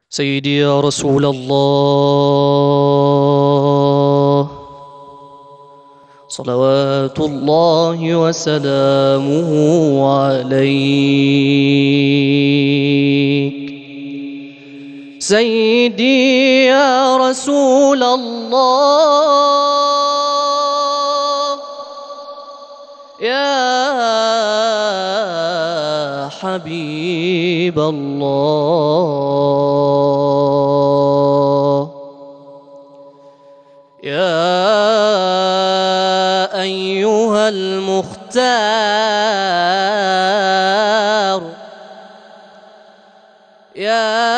سيدي يا رسول الله، صلوات الله وسلامه عليك. سيدي يا رسول الله، يا حبيب الله، يا أيها المختار، يا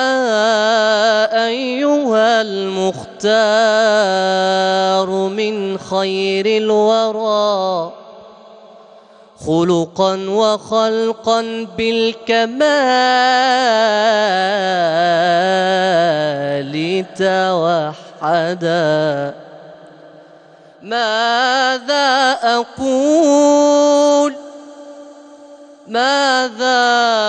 أيها المختار من خير الورى خلقا وخلقا بالكمال توحدا. ماذا أقول، ماذا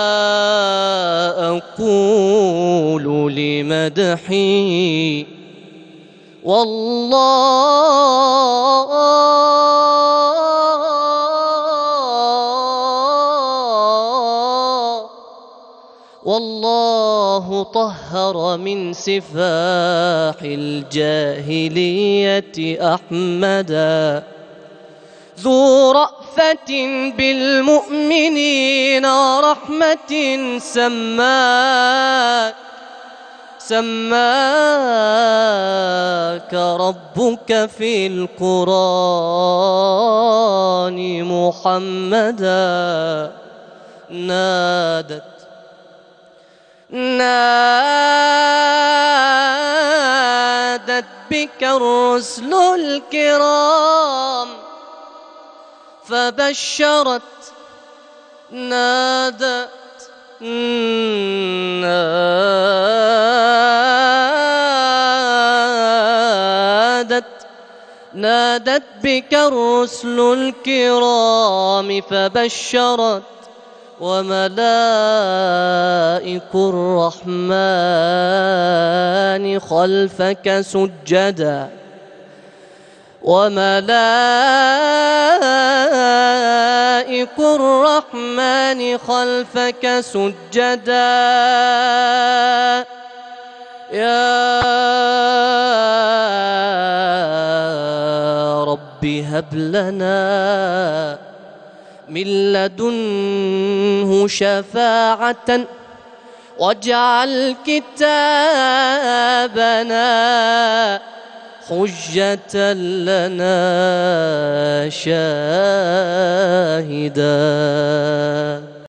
أقول لمدحي والله طهر من سفاح الجاهلية أحمدا، ذو رأفة بالمؤمنين ورحمة سماك ربك في القرآن محمدا. نادت بك الرسل الكرام فبشرت، نادت بك الرسل الكرام فبشرت، وملائك الرحمن خلفك سجدا، وملائك الرحمن خلفك سجدا. يا رب هب لنا من لدنه شفاعة، واجعل كتابنا حجة لنا شاهدا.